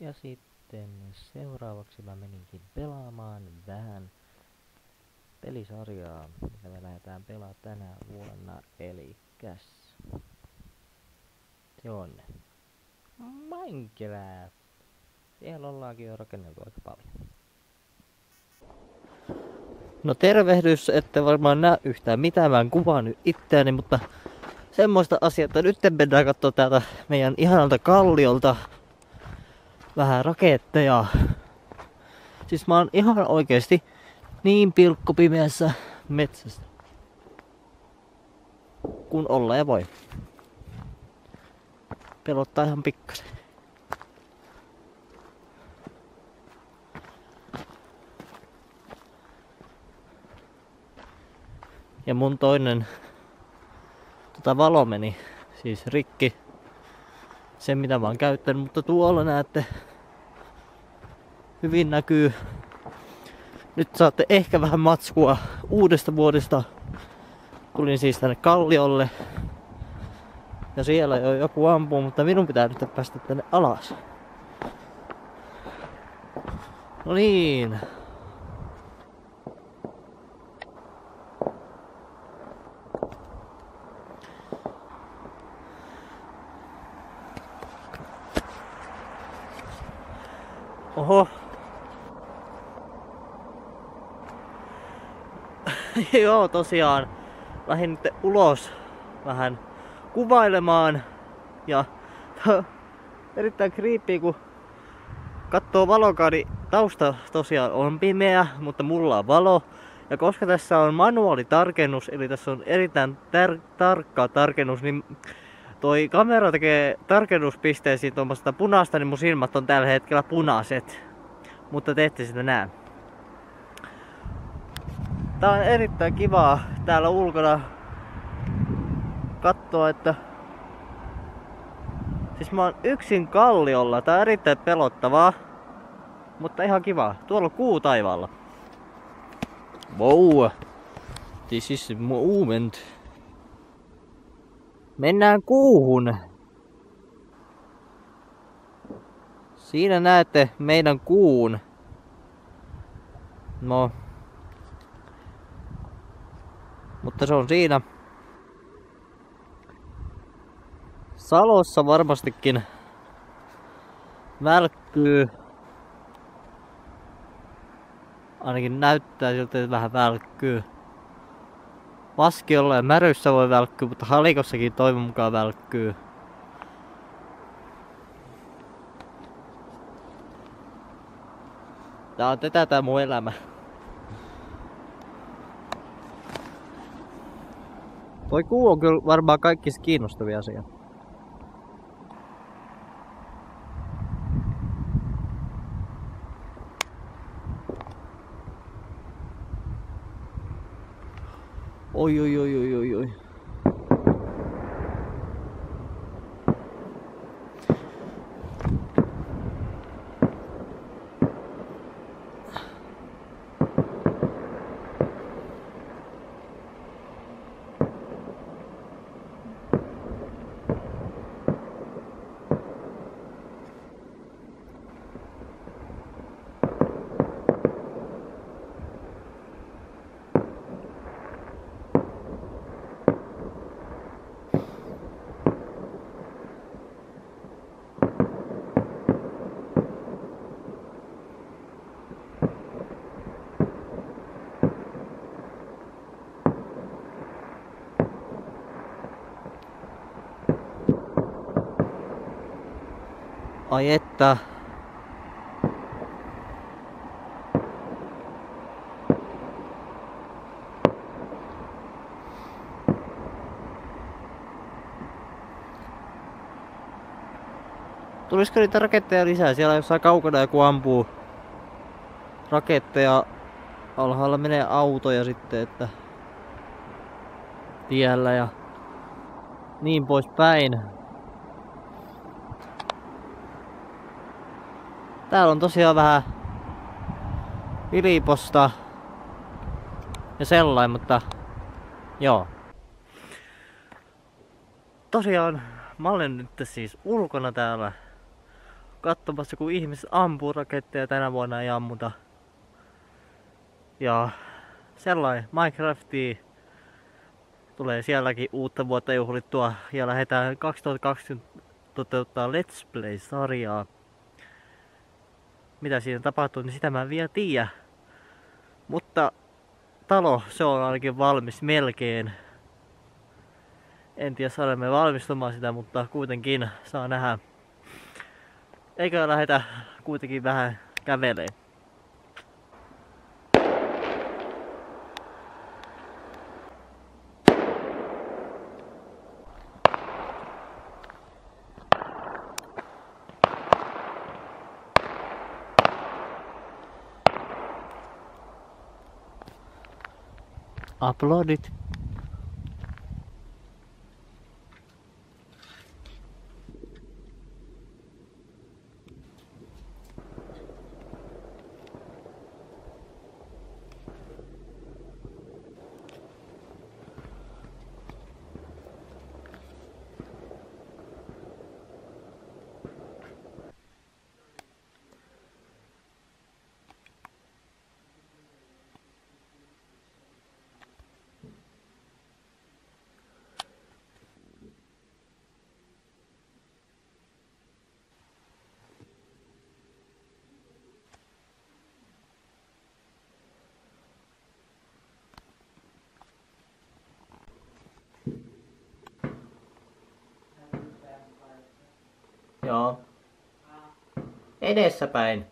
Ja sitten seuraavaksi mä meninkin pelaamaan vähän pelisarjaa, mitä me lähdetään pelaamaan tänä vuonna, elikäs se on Minecraft. Siellä ollaankin jo rakenneltu aika paljon. No tervehdys, ette varmaan näe yhtään mitään, mä en kuvaa nyt itseäni, mutta semmoista asiaa, että nyt mennään kattoo täältä meidän ihanalta kalliolta vähän raketteja. Siis mä oon ihan oikeesti niin pilkkopimeässä metsässä kun olla ja voi. Pelottaa ihan pikkasen. Ja mun toinen valo meni siis rikki. Se mitä mä oon käyttänyt, mutta tuolla näette hyvin näkyy. Nyt saatte ehkä vähän matskua uudesta vuodesta. Tulin siis tänne kalliolle. Ja siellä jo joku ampuu, mutta minun pitää nyt päästä tänne alas. No niin. Oho. Joo, tosiaan. Lähdin nyt ulos vähän kuvailemaan. Ja erittäin creepy, kun katsoo valokaa, niin tausta tosiaan on pimeä, mutta mulla on valo. Ja koska tässä on manuaalitarkennus, eli tässä on erittäin tarkka tarkennus, niin toi kamera tekee tarkennuspisteisiin tuommoista punaista, niin mun silmät on tällä hetkellä punaiset. Mutta te ette sitä näe. Tää on erittäin kivaa täällä ulkona katsoa, että siis mä oon yksin kalliolla. Tää on erittäin pelottavaa, mutta ihan kivaa. Tuolla on kuu taivaalla. Wow, this is the moment. Mennään kuuhun. Siinä näette meidän kuun. No. Mutta se on siinä. Salossa varmastikin välkkyy. Ainakin näyttää siltä, että vähän välkkyy. Vaskiolla ja Märyssä voi välkkyä, mutta Halikossakin toivon mukaan välkkyy. Tää on tää mun elämä. Toi kuu on kyllä varmaan kaikista kiinnostavia asia. Oi oi oi oi oi oi. Ai että. Tulisiko niitä raketteja lisää? Siellä jossain kaukana joku ampuu raketteja. Alhaalla menee autoja sitten, että tiellä ja niin pois päin. Täällä on tosiaan vähän Filiposta ja sellain, mutta joo. Tosiaan mä olen nyt siis ulkona täällä katsomassa kun ihmiset ampuu raketteja, tänä vuonna ei ammuta. Ja sellainen Minecraftia tulee sielläkin uutta vuotta juhlittua ja lähdetään 2020 toteuttaa Let's Play-sarjaa. Mitä siinä tapahtuu, niin sitä mä en vielä tiedä. Mutta talo, se on ainakin valmis melkein. En tiedä saadaanko me valmistumaan sitä, mutta kuitenkin saa nähdä. Eikö lähdetä kuitenkin vähän käveleen? Uploadit. Joo. Edessäpäin.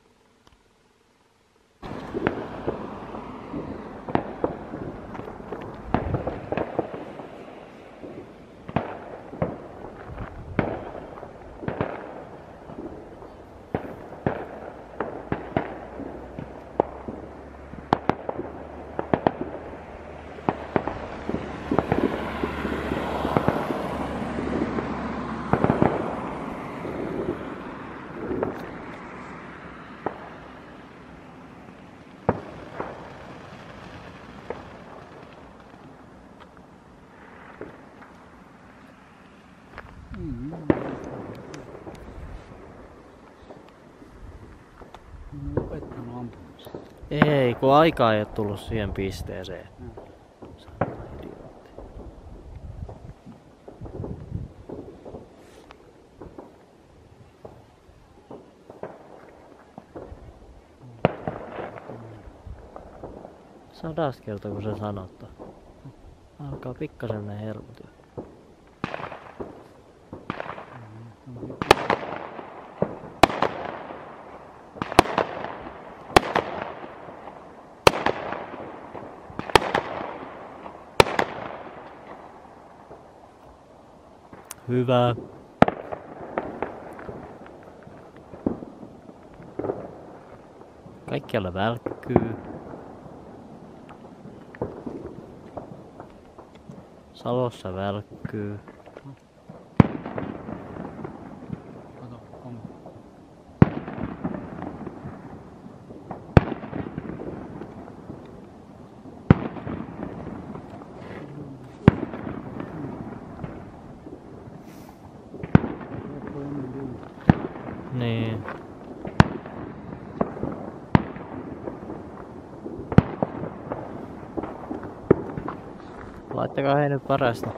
Ei, kun aikaa ei ole tullut siihen pisteeseen. Sadas kertaa kun se sanottu. Alkaa pikkasen ne hermot jo. Hyvä. Kaikkialla välkkyy. Salossa välkkyy. Niin. Laittakaa he nyt parasta.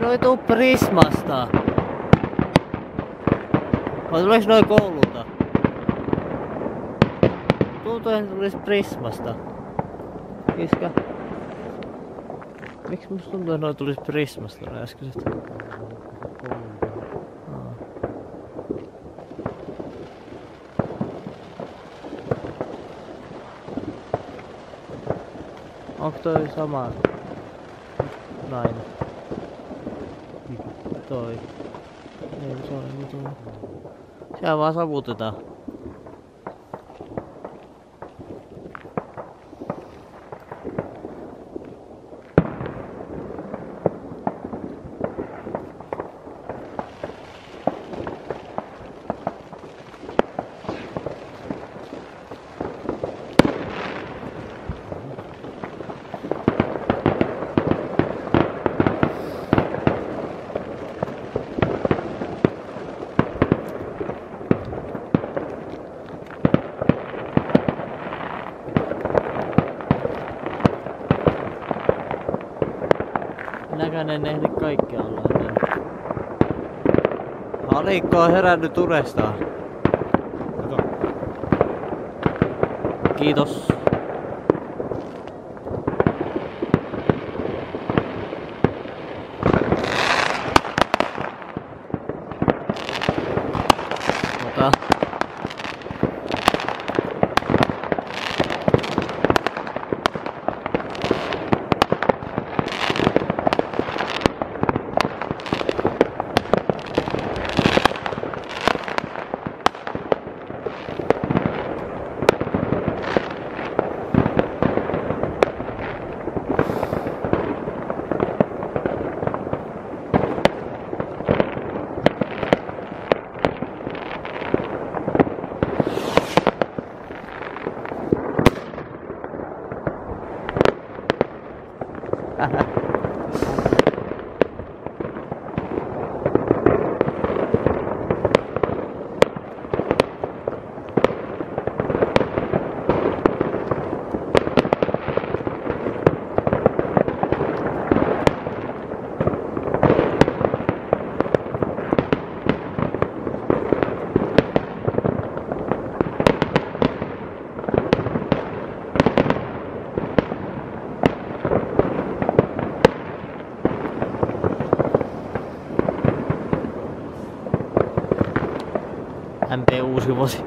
noi tuu Prismasta? Vai tuleeks noi koululta? Tuntuu, että tulis Prismasta. Iskä. Miksi musta tuntuu, että noi tulis Prismasta ne äskeiset? Onko toi sama nainen? Toi. Ei se ole mitään. Siellä vaan savutetaan. Näkään en ehdi kaikkialla. Alikko on herännyt uudestaan. Kiitos. Ota. MP uusi vuosi.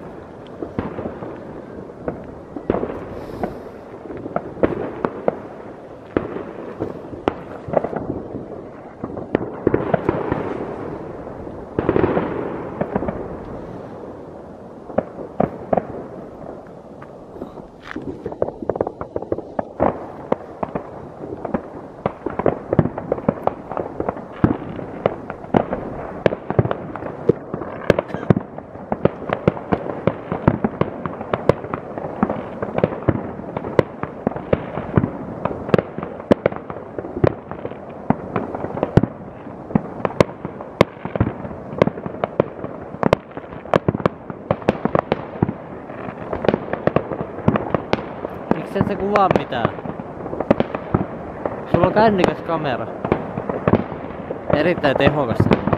Miksi et sä kuvaa mitään? Sulla on kännikäs kamera. Erittäin tehokas.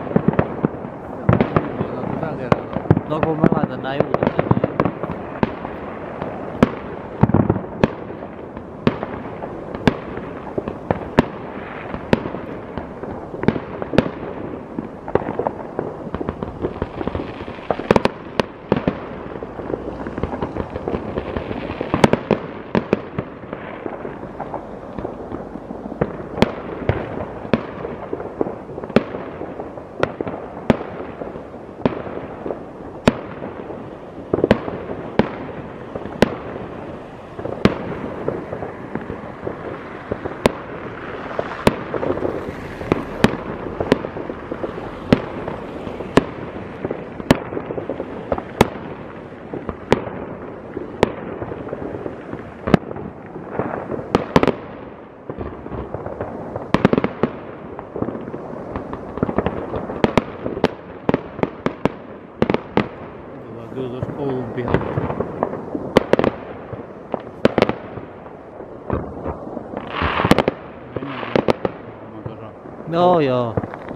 No kun mä laitan nää uutiset. Kyllä tuossa koulun pihalla. Joo joo.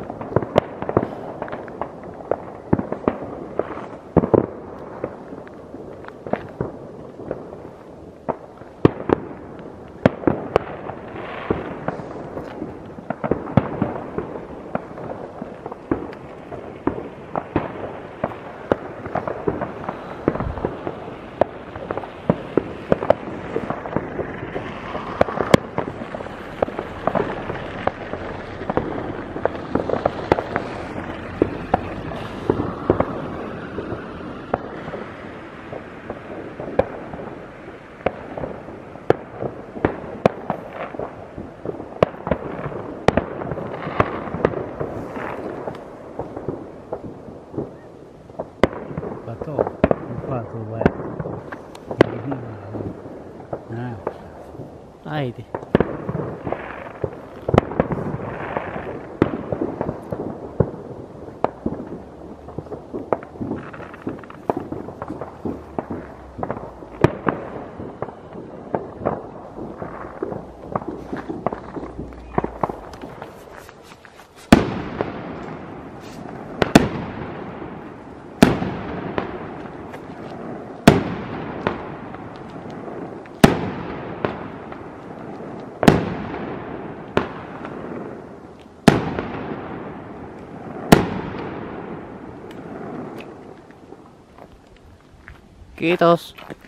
Kato, kuka tulee? Nää. Äiti. Kiitos.